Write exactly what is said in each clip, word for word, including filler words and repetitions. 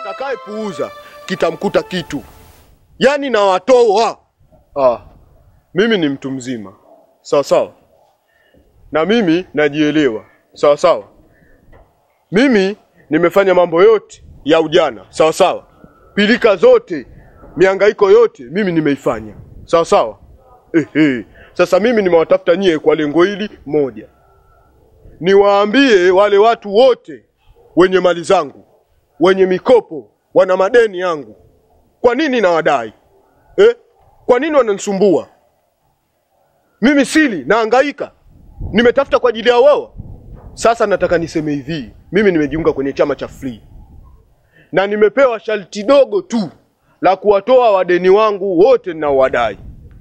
atakaye puuza kitamkuta kitu. Yaani na watoa. Ah, mimi ni mtu mzima. Sawa sawa. Na mimi najielewa. Sawa sawa. Mimi nimefanya mambo yote ya ujana. Sawa sawa. Pilika zote, mihangaiko yote mimi nimeifanya. Sawa sawa. Ehe. Sasa mimi nimewatafuta nyie kwa lengo hili moja. Niwaambie wale watu wote wenye mali zangu, wenye mikopo, wana madeni yangu. Kwa nini nawadai? Eh? Kwa nini wananisumbua? Mimi sili nahangaika. Nimetafuta kwa ajili ya wao. Sasa nataka niseme hivi, mimi nimejiunga kwenye chama cha free. Na nimepewa sharti dogo tu la kuwatoa wadeni wangu wote ninaowadai.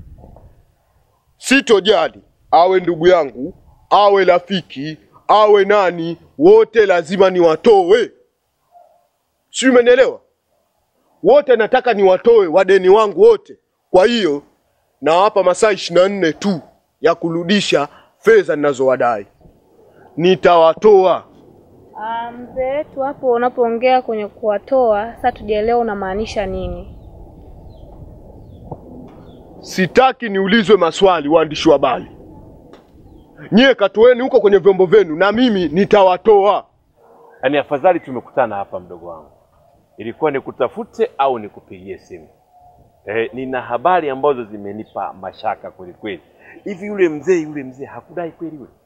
Sitojali awe ndugu yangu, awe rafiki, awe nani, wote lazima niwatoe. Si umenielewa? Wote nataka niwatoe wadeni wangu wote. Kwa hiyo nawapa masaa ishirini na nne tu ya kurudisha fedha ninazowadai. Nitawatoa. Ah, mzee wetu hapo unapoongea kwenye kuwatoa, sasa tujielewa unamaanisha nini? Sitaki niulizwe maswali waandishi wa habari. Nyie katoeni huko kwenye vyombo vyenu na mimi nitawatoa. Yaani afadhali tumekutana hapa mdogo wangu. Ilikuwa nikutafute au nikupigie simu. Eh, nina habari ambazo zimenipa mashaka kweli kweli. Hivi yule mzee yule mzee hakudai kweli yule?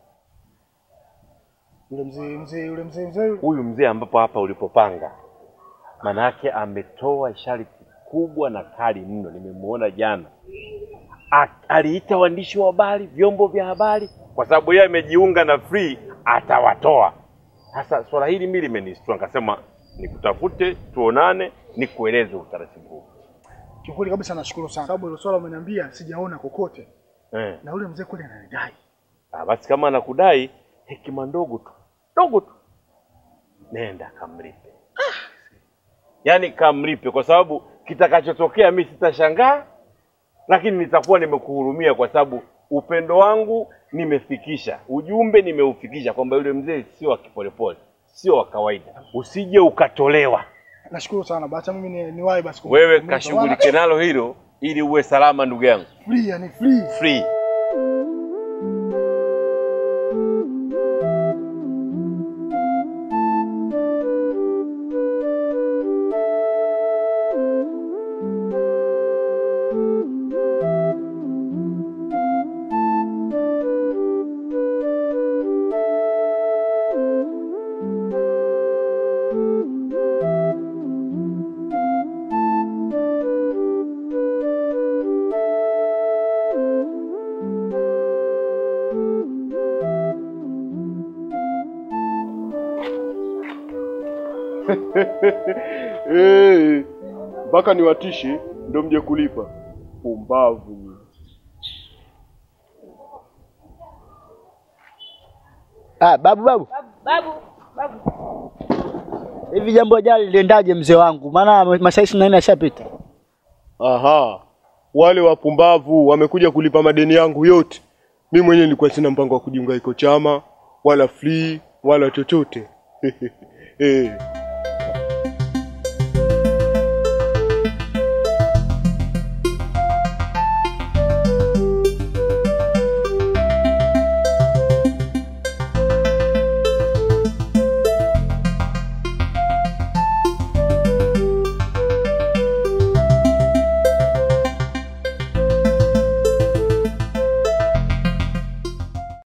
Yule mzee mzee yule mzee mzee huyu mzee ambapo hapa ulipopanga. Manake ametoa sharti kubwa na kali mno, nimemuona jana. Aliita waandishi wa habari, vyombo vya habari, kwa sababu yeye amejiunga na free, atawatoa. Sasa swala hili mimi limenistua, nikasema nikutafute, tuonane, nikueleze utaratibu huu. Kikweli kabisa nashukuru sana. Sababu ile swala umeniambia sijaona kokote. Eh. Na yule mzee kule ananidai. Ah, basi kama anakudai hekima ndogo tu. Ndogo tu. Nenda kamlipe. Ah. Yaani kamlipe, kwa sababu kitakachotokea mimi sitashangaa, lakini nitakuwa nimekuhurumia kwa sababu upendo wangu nimefikisha. Ujumbe nimeufikisha kwamba yule mzee sio wa kipolepole, sio wa kawaida. Usije ukatolewa. Nashukuru sana. Basi mimi ni niwahi basi. Wewe kashughulike nalo hilo ili uwe salama ndugu yangu. Free, yani free. Free. Eh, mpaka niwatishe ndo mje kulipa. Pumbavu. Ah, babu babu. Babu, babu. Hivi jambo jali liendaje mzee wangu? Maana masaa ishirini na nne yashapita. Aha. Wale wapumbavu wamekuja kulipa madeni yangu yote. Mimi mwenyewe nilikuwa sina mpango wa kujiunga iko chama, wala free, wala chochote. Eh.